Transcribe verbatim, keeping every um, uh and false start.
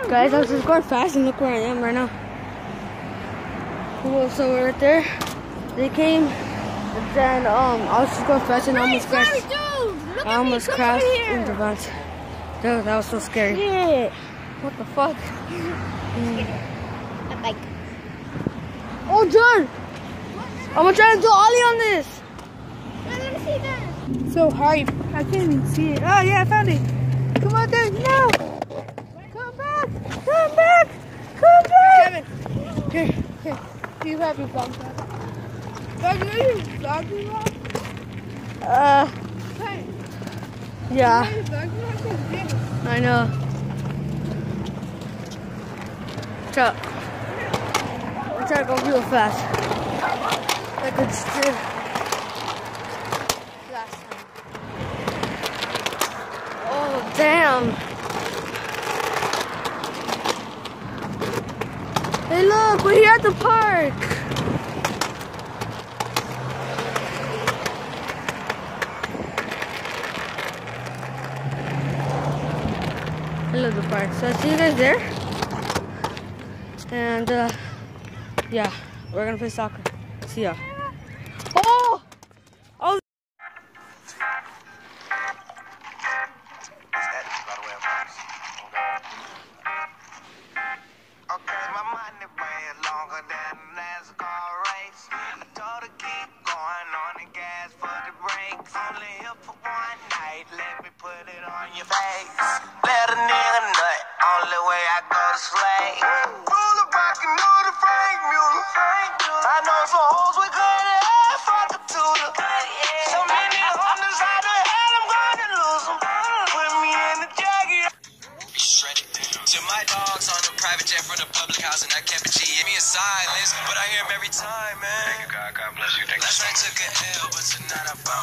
guys, I was just going fast and look where I am right now. Cool, so we're right there. They came, and then um, I was just going fast and I almost crashed. I almost crashed in the vent. Dude, that was so scary. Shit. What the fuck? Mm. I'm like, oh, John! I'm gonna try to do ollie on this. let me see that. So hard. I can't even see it. Oh yeah, I found it. Come on, there. No. Come back. Come back. Come back. Kevin. Here. Here. Do you have your vlog? Guys, do you vlog vlog? Uh. Hey. Yeah. I know. Chuck. I'm trying to go real fast. Like I just did last time. Oh, damn. Hey, look, we're here at the park. I love the park. So I see you guys there. And, uh, yeah, we're gonna play soccer. See ya. Oh! Oh! Okay, my money way longer than a NASCAR race. I told her keep going on the gas for the brakes. Only here for one night, let me put it on your face. Let a nigga nut, only way I go to slay. Roll it back and know the Frank Mueller. I know some hoes with good ass, fuck a tutor. So many hunters out the hell, I'm gonna lose them. Put me in the jacket. To my dogs on a private jet from the public house and I kept a G. Give me a silence, but I hear him every time, man. Thank you, God. God bless you. Thank you. Last night took a L, but tonight I found